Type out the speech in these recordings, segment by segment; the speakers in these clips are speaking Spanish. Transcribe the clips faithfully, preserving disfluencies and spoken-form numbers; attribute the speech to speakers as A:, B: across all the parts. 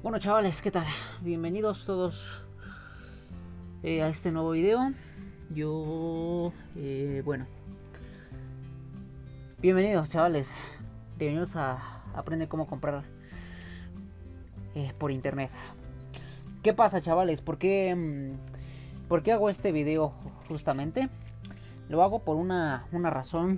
A: Bueno, chavales, ¿qué tal? Bienvenidos todos eh, a este nuevo video. Yo, eh, bueno, bienvenidos, chavales. Bienvenidos a aprender cómo comprar eh, por internet. ¿Qué pasa, chavales? ¿Por qué, mmm, ¿por qué hago este video justamente? Lo hago por una, una razón.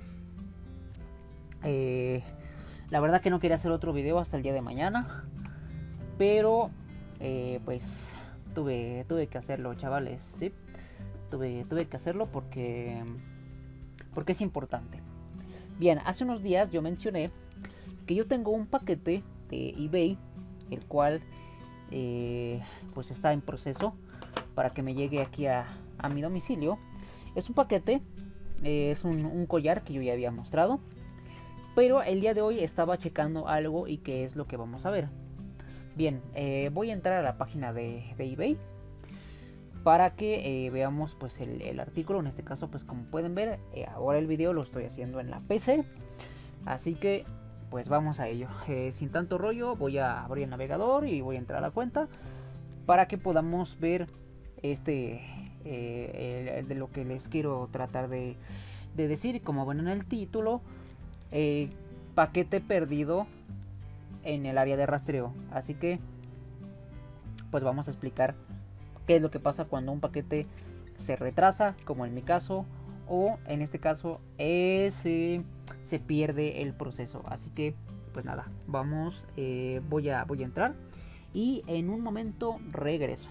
A: Eh, la verdad que no quería hacer otro video hasta el día de mañana. Pero, eh, pues, tuve, tuve que hacerlo, chavales, ¿sí? Tuve, tuve que hacerlo porque, porque es importante. Bien, hace unos días yo mencioné que yo tengo un paquete de eBay, el cual, eh, pues, está en proceso para que me llegue aquí a, a mi domicilio. Es un paquete, eh, es un, un collar que yo ya había mostrado. Pero el día de hoy estaba checando algo y que es lo que vamos a ver. Bien, eh, voy a entrar a la página de, de eBay para que eh, veamos pues el, el artículo. En este caso, pues como pueden ver, eh, ahora el video lo estoy haciendo en la P C, así que pues vamos a ello. Eh, sin tanto rollo, voy a abrir el navegador y voy a entrar a la cuenta para que podamos ver este eh, el, el de lo que les quiero tratar de, de decir. Como ven en el título, eh, paquete perdido en el área de rastreo. Así que pues vamos a explicar qué es lo que pasa cuando un paquete se retrasa, como en mi caso, o en este caso eh, se, se pierde el proceso. Así que pues nada, vamos, eh, voy, a, voy a entrar y en un momento regreso.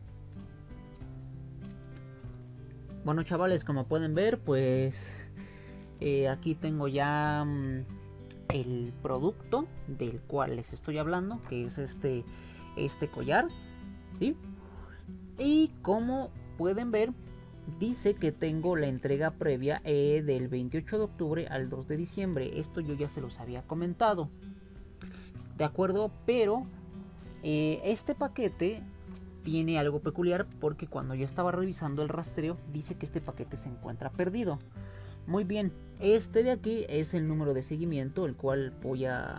A: Bueno, chavales, como pueden ver, pues eh, aquí tengo ya mmm, el producto del cual les estoy hablando, que es este este collar, ¿sí? Y como pueden ver, dice que tengo la entrega previa eh, del veintiocho de octubre al dos de diciembre. Esto yo ya se los había comentado, de acuerdo, pero eh, este paquete tiene algo peculiar, porque cuando yo estaba revisando el rastreo dice que este paquete se encuentra perdido. Muy bien, este de aquí es el número de seguimiento, el cual voy a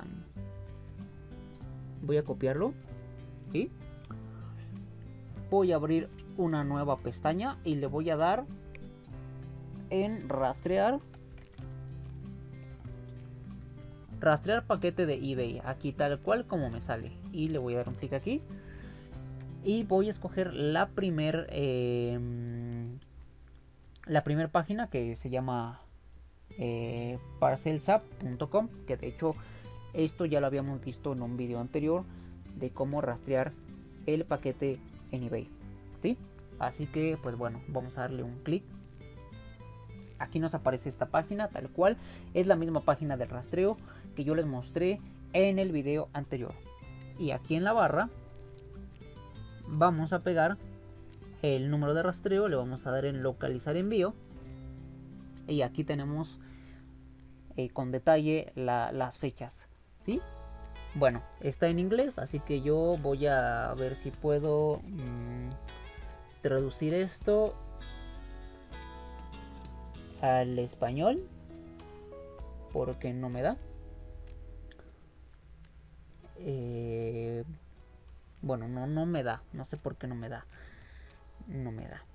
A: voy a copiarlo, ¿sí? Voy a abrir una nueva pestaña y le voy a dar en rastrear rastrear paquete de eBay, aquí tal cual como me sale, y le voy a dar un clic aquí y voy a escoger la primer eh, la primera página, que se llama eh, parcelsap punto com, que de hecho esto ya lo habíamos visto en un video anterior de cómo rastrear el paquete en eBay, ¿sí? Así que pues bueno, vamos a darle un clic. Aquí nos aparece esta página tal cual, es la misma página de rastreo que yo les mostré en el video anterior. Y aquí en la barra vamos a pegar el número de rastreo, le vamos a dar en localizar envío y aquí tenemos eh, con detalle la, las fechas, ¿sí? Bueno, está en inglés, así que yo voy a ver si puedo mmm, traducir esto al español, porque no me da. Eh, bueno, no, no me da, no sé por qué no me da. No me da.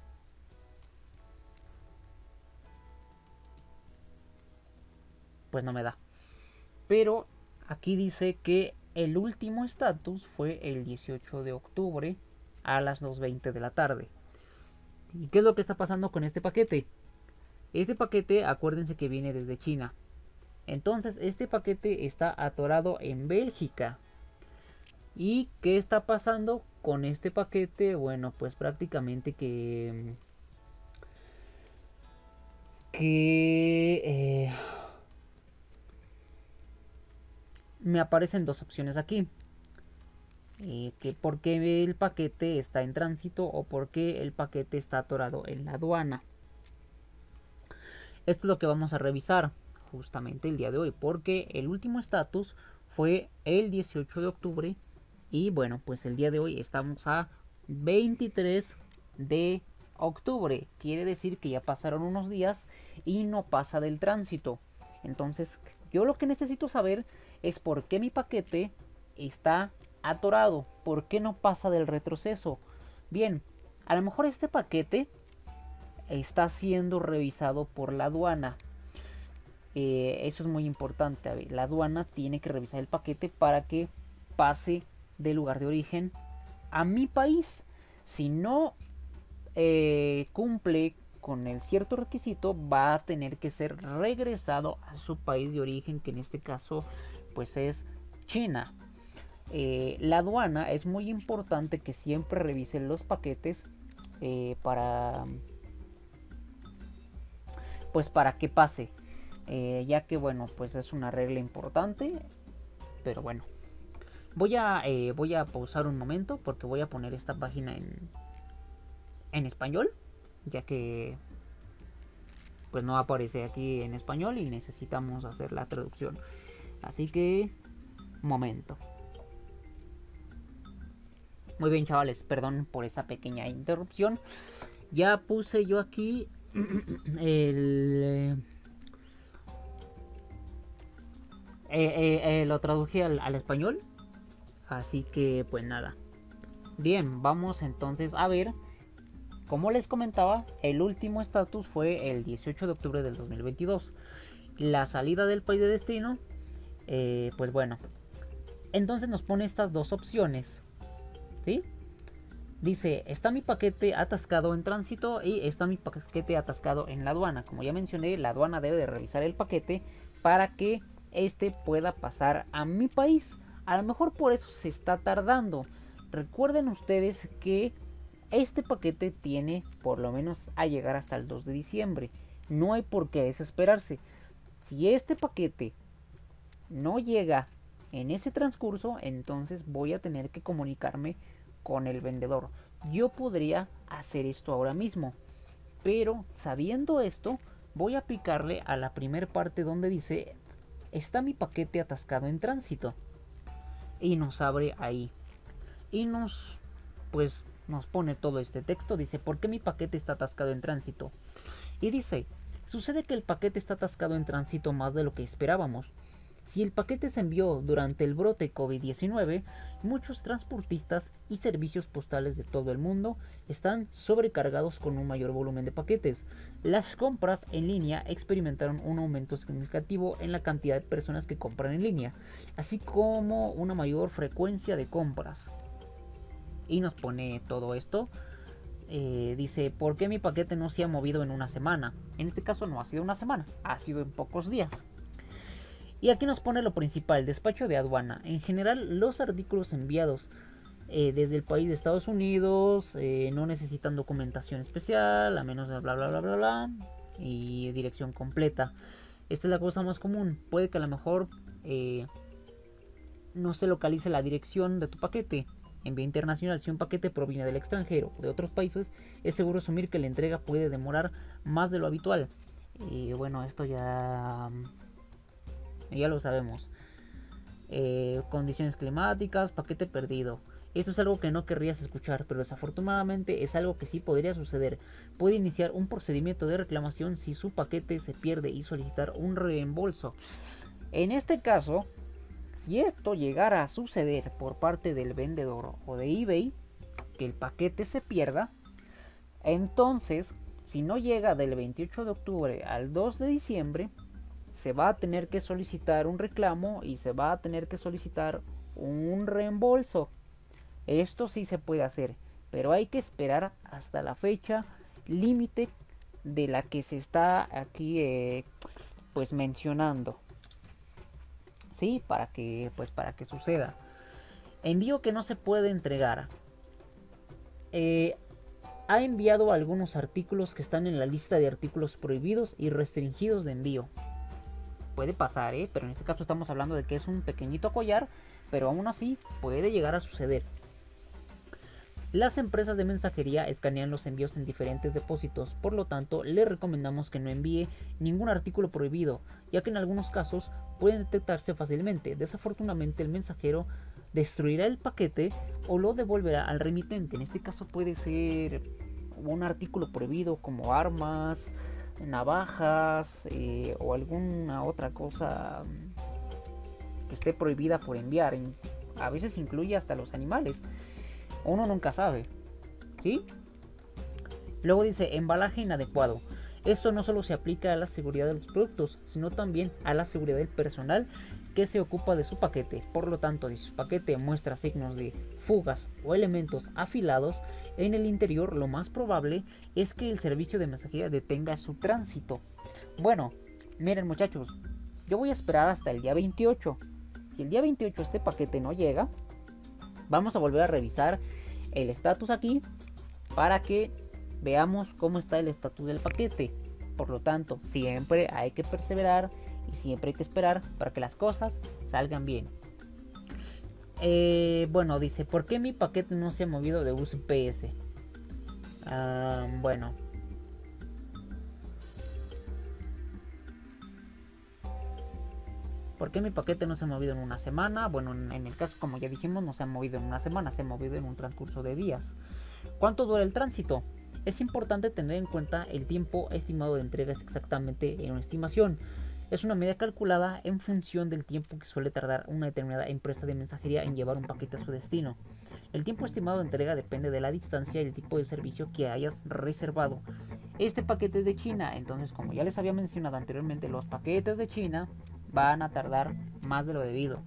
A: Pues no me da. Pero aquí dice que el último estatus fue el dieciocho de octubre a las dos veinte de la tarde. ¿Y qué es lo que está pasando con este paquete? Este paquete, acuérdense que viene desde China. Entonces este paquete está atorado en Bélgica. ¿Y qué está pasando con este paquete? Bueno, pues prácticamente que... Que... Eh, me aparecen dos opciones aquí. Eh, que por qué el paquete está en tránsito o por qué el paquete está atorado en la aduana. Esto es lo que vamos a revisar justamente el día de hoy, porque el último estatus fue el dieciocho de octubre y bueno, pues el día de hoy estamos a veintitrés de octubre. Quiere decir que ya pasaron unos días y no pasa del tránsito. Entonces yo lo que necesito saber es por qué mi paquete está atorado. ¿Por qué no pasa del retroceso? Bien, a lo mejor este paquete está siendo revisado por la aduana. Eh, eso es muy importante. A ver, la aduana tiene que revisar el paquete para que pase del lugar de origen a mi país. Si no eh, cumple con el cierto requisito, va a tener que ser regresado a su país de origen, que en este caso pues es China. Eh, la aduana es muy importante que siempre revisen los paquetes eh, para pues para que pase, eh, ya que bueno, pues es una regla importante. Pero bueno, voy a eh, voy a pausar un momento porque voy a poner esta página en en español, ya que pues no aparece aquí en español y necesitamos hacer la traducción. Así que momento. Muy bien, chavales, perdón por esa pequeña interrupción. Ya puse yo aquí el eh, eh, eh, lo traduje al, al español. Así que pues nada. Bien, vamos entonces a ver. Como les comentaba, el último estatus fue el dieciocho de octubre del dos mil veintidós. La salida del país de destino, eh, pues bueno. Entonces nos pone estas dos opciones, ¿sí? Dice, está mi paquete atascado en tránsito y está mi paquete atascado en la aduana. Como ya mencioné, la aduana debe de revisar el paquete para que este pueda pasar a mi país. A lo mejor por eso se está tardando. Recuerden ustedes que este paquete tiene por lo menos a llegar hasta el dos de diciembre. No hay por qué desesperarse. Si este paquete no llega en ese transcurso, entonces voy a tener que comunicarme con el vendedor. Yo podría hacer esto ahora mismo, pero sabiendo esto, voy a aplicarle a la primera parte donde dice, está mi paquete atascado en tránsito. Y nos abre ahí. Y nos, pues, nos pone todo este texto. Dice, ¿por qué mi paquete está atascado en tránsito? Y dice, sucede que el paquete está atascado en tránsito más de lo que esperábamos. Si el paquete se envió durante el brote COVID diecinueve, muchos transportistas y servicios postales de todo el mundo están sobrecargados con un mayor volumen de paquetes. Las compras en línea experimentaron un aumento significativo en la cantidad de personas que compran en línea, así como una mayor frecuencia de compras. Y nos pone todo esto. Eh, dice, ¿por qué mi paquete no se ha movido en una semana? En este caso no ha sido una semana, ha sido en pocos días. Y aquí nos pone lo principal, despacho de aduana. En general, los artículos enviados eh, desde el país de Estados Unidos eh, no necesitan documentación especial, a menos de bla bla bla bla bla, y dirección completa. Esta es la cosa más común. Puede que a lo mejor eh, no se localice la dirección de tu paquete. En vía internacional, si un paquete proviene del extranjero o de otros países, es seguro asumir que la entrega puede demorar más de lo habitual. Y bueno, esto ya... ya lo sabemos. Eh, condiciones climáticas, paquete perdido. Esto es algo que no querrías escuchar, pero desafortunadamente es algo que sí podría suceder. Puede iniciar un procedimiento de reclamación si su paquete se pierde y solicitar un reembolso. En este caso, si esto llegara a suceder por parte del vendedor o de eBay, que el paquete se pierda, entonces, si no llega del veintiocho de octubre al dos de diciembre, se va a tener que solicitar un reclamo y se va a tener que solicitar un reembolso. Esto sí se puede hacer, pero hay que esperar hasta la fecha límite de la que se está aquí eh, pues mencionando. Sí, para que pues para que suceda. Envío que no se puede entregar. Eh, ha enviado algunos artículos que están en la lista de artículos prohibidos y restringidos de envío. Puede pasar, ¿eh? Pero en este caso estamos hablando de que es un pequeñito collar, pero aún así puede llegar a suceder. Las empresas de mensajería escanean los envíos en diferentes depósitos, por lo tanto le recomendamos que no envíe ningún artículo prohibido, ya que en algunos casos pueden detectarse fácilmente. Desafortunadamente el mensajero destruirá el paquete o lo devolverá al remitente. En este caso puede ser un artículo prohibido como armas, navajas eh, o alguna otra cosa que esté prohibida por enviar. a veces incluye hasta los animales. Uno nunca sabe, ¿sí? Luego dice embalaje inadecuado. Esto no solo se aplica a la seguridad de los productos, sino también a la seguridad del personal que se ocupa de su paquete. Por lo tanto, si su paquete muestra signos de fugas o elementos afilados en el interior, lo más probable es que el servicio de mensajería detenga su tránsito. Bueno, miren muchachos, yo voy a esperar hasta el día veintiocho. Si el día veintiocho este paquete no llega, vamos a volver a revisar el estatus aquí para que veamos cómo está el estatus del paquete. Por lo tanto, siempre hay que perseverar y siempre hay que esperar para que las cosas salgan bien. Eh, bueno, dice, ¿por qué mi paquete no se ha movido de U P S? Uh, bueno. ¿Por qué mi paquete no se ha movido en una semana? Bueno, en, en el caso, como ya dijimos, no se ha movido en una semana, se ha movido en un transcurso de días. ¿Cuánto dura el tránsito? Es importante tener en cuenta el tiempo estimado de entrega, es exactamente en una estimación. Es una medida calculada en función del tiempo que suele tardar una determinada empresa de mensajería en llevar un paquete a su destino. El tiempo estimado de entrega depende de la distancia y el tipo de servicio que hayas reservado. Este paquete es de China, entonces como ya les había mencionado anteriormente, los paquetes de China van a tardar más de lo debido.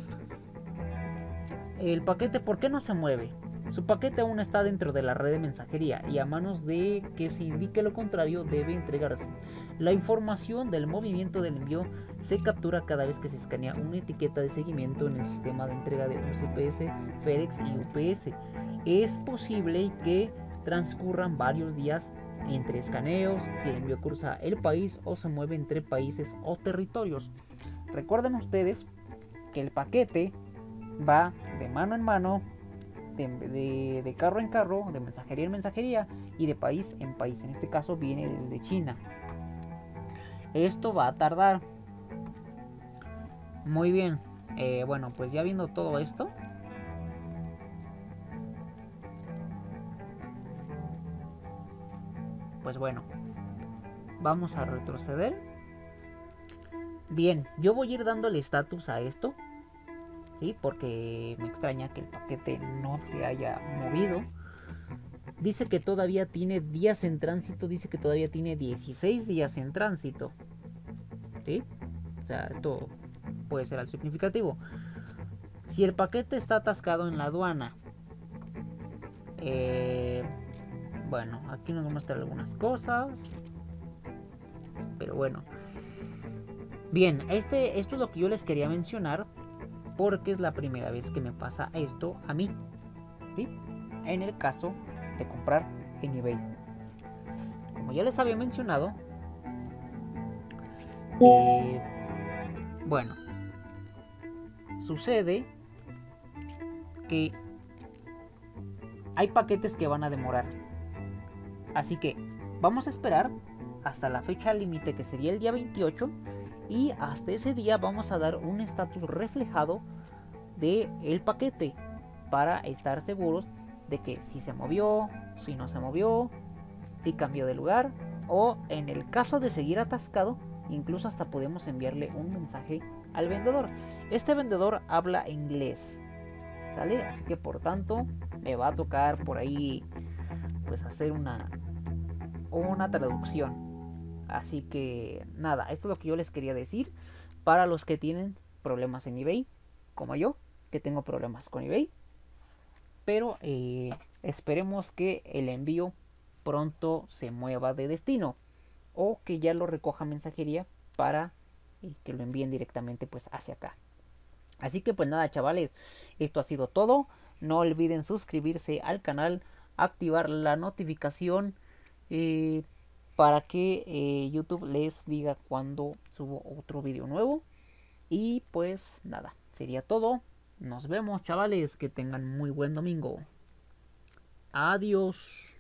A: El paquete, ¿por qué no se mueve? Su paquete aún está dentro de la red de mensajería y a manos de que se indique lo contrario debe entregarse. La información del movimiento del envío se captura cada vez que se escanea una etiqueta de seguimiento en el sistema de entrega de U P S, FedEx y U P S. Es posible que transcurran varios días entre escaneos si el envío cruza el país o se mueve entre países o territorios. Recuerden ustedes que el paquete va de mano en mano, de, de, de carro en carro, de mensajería en mensajería y de país en país. En este caso viene desde China. Esto va a tardar. Muy bien. Eh, bueno, pues ya viendo todo esto, pues bueno, vamos a retroceder. Bien, yo voy a ir dándole estatus a esto, ¿sí? Porque me extraña que el paquete no se haya movido. Dice que todavía tiene días en tránsito, dice que todavía tiene dieciséis días en tránsito, ¿sí? O sea, esto puede ser algo significativo. Si el paquete está atascado en la aduana, eh, bueno, aquí nos muestra algunas cosas, pero bueno. Bien, este, esto es lo que yo les quería mencionar porque es la primera vez que me pasa esto a mí, ¿sí? En el caso de comprar en eBay. Como ya les había mencionado, eh, bueno, sucede que hay paquetes que van a demorar. Así que vamos a esperar hasta la fecha límite, que sería el día veintiocho, y hasta ese día vamos a dar un estatus reflejado de el paquete para estar seguros de que si se movió, si no se movió, si cambió de lugar, o en el caso de seguir atascado, incluso hasta podemos enviarle un mensaje al vendedor. Este vendedor habla inglés, ¿sale? Así que por tanto me va a tocar por ahí pues hacer una una traducción. Así que nada, esto es lo que yo les quería decir para los que tienen problemas en eBay, como yo, que tengo problemas con eBay. Pero eh, esperemos que el envío pronto se mueva de destino o que ya lo recoja mensajería para eh, que lo envíen directamente pues hacia acá. Así que pues nada, chavales, esto ha sido todo. No olviden suscribirse al canal, activar la notificación eh, para que eh, YouTube les diga cuando subo otro video nuevo. Y pues nada, sería todo. Nos vemos, chavales, que tengan muy buen domingo. Adiós.